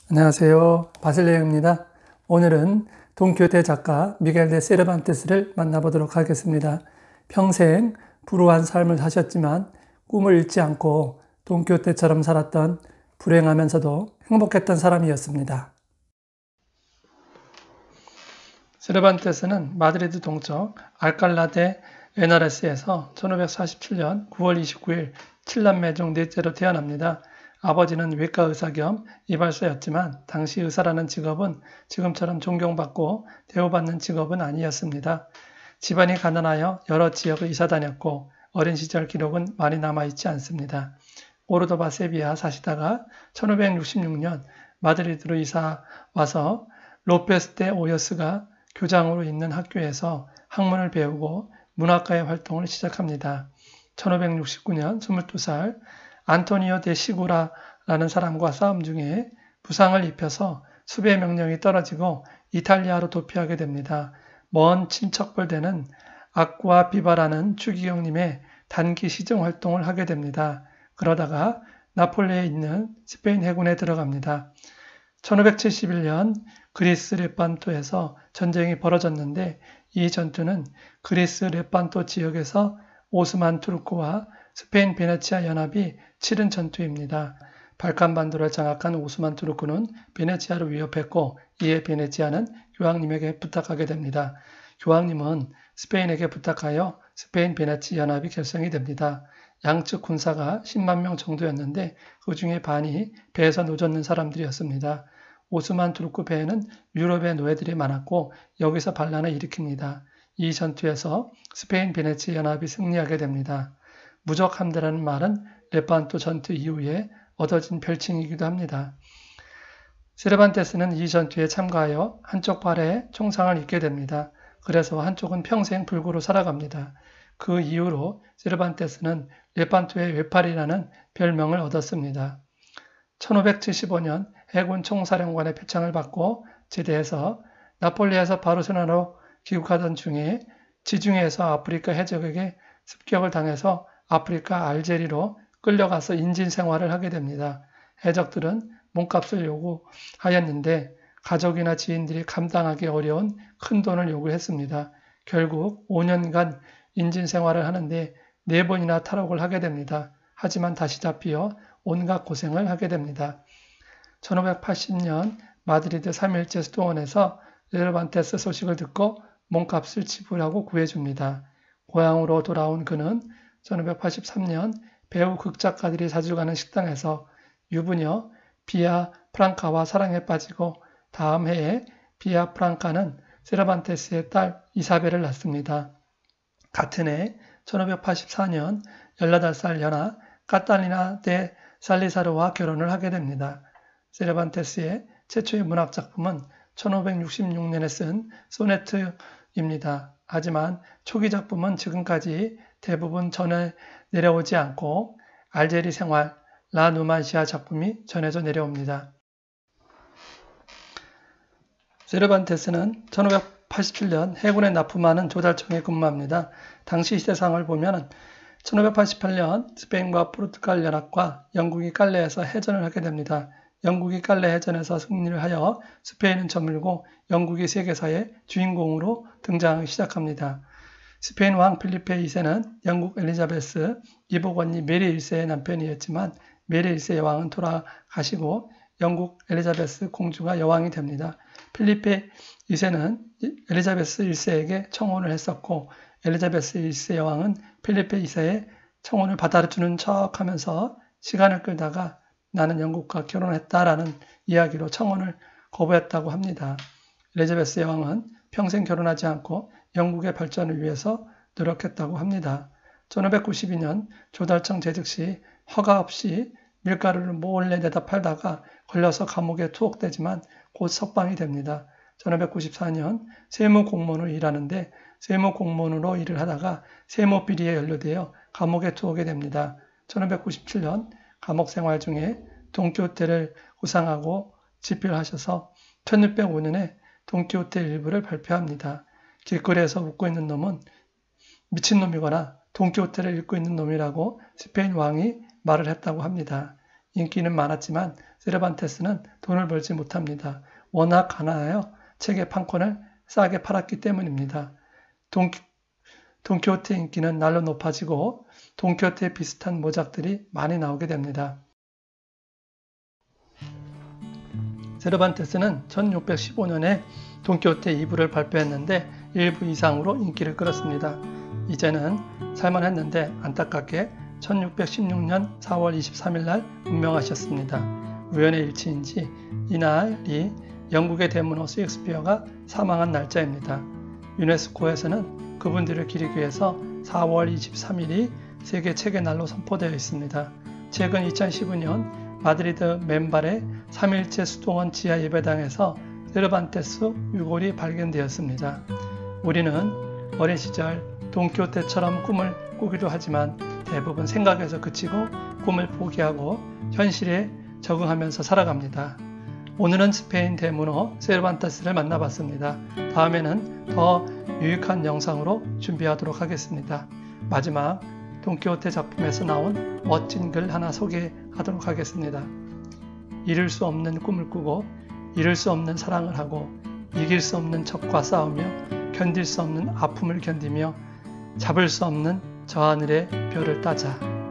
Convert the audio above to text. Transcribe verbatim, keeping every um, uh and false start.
안녕하세요. 바실레오입니다. 오늘은 돈키호테 작가 미겔 데 세르반테스를 만나보도록 하겠습니다. 평생 불우한 삶을 사셨지만 꿈을 잃지 않고 돈키호테처럼 살았던 불행하면서도 행복했던 사람이었습니다. 세르반테스는 마드리드 동쪽 알칼라 데 에나레스에서 천오백사십칠 년 구월 이십구일 칠남매 중 넷째로 태어납니다. 아버지는 외과 의사 겸 이발소였지만 당시 의사라는 직업은 지금처럼 존경받고 대우받는 직업은 아니었습니다. 집안이 가난하여 여러 지역을 이사 다녔고 어린 시절 기록은 많이 남아있지 않습니다. 오르도바 세비야 사시다가 천오백육십육 년 마드리드로 이사 와서 로페스 데 오요스가 교장으로 있는 학교에서 학문을 배우고 문학가의 활동을 시작합니다. 천오백육십구 년 스물두 살 안토니오 데 시구라라는 사람과 싸움 중에 부상을 입혀서 수배 명령이 떨어지고 이탈리아로 도피하게 됩니다. 먼 친척벌 되는 아쿠아 비바라는 추기경님의 단기 시정 활동을 하게 됩니다. 그러다가 나폴리에 있는 스페인 해군에 들어갑니다. 천오백칠십일 년 그리스 레판토에서 전쟁이 벌어졌는데 이 전투는 그리스 레판토 지역에서 오스만 투르크와 스페인 베네치아 연합이 치른 전투입니다. 발칸반도를 장악한 오스만 투르크는 베네치아를 위협했고 이에 베네치아는 교황님에게 부탁하게 됩니다. 교황님은 스페인에게 부탁하여 스페인 베네치 연합이 결성이 됩니다. 양측 군사가 십만 명 정도였는데 그 중에 반이 배에서 노젓는 사람들이었습니다. 오스만 투르크 배에는 유럽의 노예들이 많았고 여기서 반란을 일으킵니다. 이 전투에서 스페인 베네치 연합이 승리하게 됩니다. 무적함대라는 말은 레판토 전투 이후에 얻어진 별칭이기도 합니다. 세르반테스는 이 전투에 참가하여 한쪽 발에 총상을 입게 됩니다. 그래서 한쪽은 평생 불구로 살아갑니다. 그 이후로 세르반테스는 레판토의 외팔이라는 별명을 얻었습니다. 천오백칠십오 년 해군 총사령관의 표창을 받고 제대해서 나폴리에서 바르셀로나로 귀국하던 중에 지중해에서 아프리카 해적에게 습격을 당해서 아프리카 알제리로 끌려가서 인진 생활을 하게 됩니다. 해적들은 몸값을 요구하였는데 가족이나 지인들이 감당하기 어려운 큰 돈을 요구했습니다. 결국 오 년간 인진 생활을 하는데 네 번이나 탈옥을 하게 됩니다. 하지만 다시 잡히어 온갖 고생을 하게 됩니다. 천오백팔십 년 마드리드 삼일째 수도원에서 세르반테스 소식을 듣고 몸값을 지불하고 구해줍니다. 고향으로 돌아온 그는 천오백팔십삼 년 배우 극작가들이 자주 가는 식당에서 유부녀 비아 프랑카와 사랑에 빠지고 다음 해에 비아 프랑카는 세르반테스의 딸 이사벨을 낳습니다. 같은 해 천오백팔십사 년 열여덟 살 연하 카탈리나 데 살리사르와 결혼을 하게 됩니다. 세르반테스의 최초의 문학작품은 천오백육십육 년에 쓴 소네트입니다. 하지만 초기 작품은 지금까지 대부분 전해 내려오지 않고 알제리 생활, 라 누만시아 작품이 전해져 내려옵니다. 세르반테스는 천오백팔십칠 년 해군에 납품하는 조달청에 근무합니다. 당시 세상을 보면 천오백팔십팔 년 스페인과 포르투갈 연합과 영국이 깔레에서 해전을 하게 됩니다. 영국이 깔레 해전에서 승리를 하여 스페인은 저물고 영국이 세계사의 주인공으로 등장하기 시작합니다. 스페인 왕 필리페 이 세는 영국 엘리자베스 이복 언니 메리 일 세의 남편이었지만 메리 일 세 여왕은 돌아가시고 영국 엘리자베스 공주가 여왕이 됩니다. 필리페 이 세는 엘리자베스 일 세에게 청혼을 했었고 엘리자베스 일 세 여왕은 필리페 이 세의 청혼을 받아주는 척 하면서 시간을 끌다가 나는 영국과 결혼했다라는 이야기로 청혼을 거부했다고 합니다. 엘리자베스 여왕은 평생 결혼하지 않고 영국의 발전을 위해서 노력했다고 합니다. 천오백구십이 년 조달청 재직 시 허가 없이 밀가루를 몰래 내다 팔다가 걸려서 감옥에 투옥되지만 곧 석방이 됩니다. 천오백구십사 년 세무공무원으로 일하는데 세무공무원으로 일을 하다가 세무비리에 연루되어 감옥에 투옥이 됩니다. 천오백구십칠 년 감옥 생활 중에 돈키호테를 구상하고 집필하셔서 천육백오 년에 돈키호테 일부를 발표합니다. 길거리에서 웃고 있는 놈은 미친놈이거나 돈키호테를 읽고 있는 놈이라고 스페인 왕이 말을 했다고 합니다. 인기는 많았지만 세르반테스는 돈을 벌지 못합니다. 워낙 가난하여 책의 판권을 싸게 팔았기 때문입니다. 돈, 돈키호테 인기는 날로 높아지고 돈키호테 비슷한 모작들이 많이 나오게 됩니다. 세르반테스는 천육백십오 년에 돈키호테 이 부를 발표했는데 일 부 이상으로 인기를 끌었습니다. 이제는 살만했는데 안타깝게 천육백십육 년 사월 이십삼일 날 운명하셨습니다. 우연의 일치인지 이날이 영국의 대문호 셰익스피어가 사망한 날짜입니다. 유네스코에서는 그분들을 기리기 위해서 사월 이십삼일이 세계 책의 날로 선포되어 있습니다. 최근 이천십오 년 마드리드 맨발의 삼일째 수도원 지하 예배당에서 세르반테스 유골이 발견되었습니다. 우리는 어린 시절 돈키호테처럼 꿈을 꾸기도 하지만 대부분 생각에서 그치고 꿈을 포기하고 현실에 적응하면서 살아갑니다. 오늘은 스페인 대문호 세르반테스를 만나봤습니다. 다음에는 더 유익한 영상으로 준비하도록 하겠습니다. 마지막 돈키호테 작품에서 나온 멋진 글 하나 소개하도록 하겠습니다. 이룰 수 없는 꿈을 꾸고 이룰 수 없는 사랑을 하고 이길 수 없는 적과 싸우며 견딜 수 없는 아픔을 견디며 잡을 수 없는 저 하늘의 별을 따자.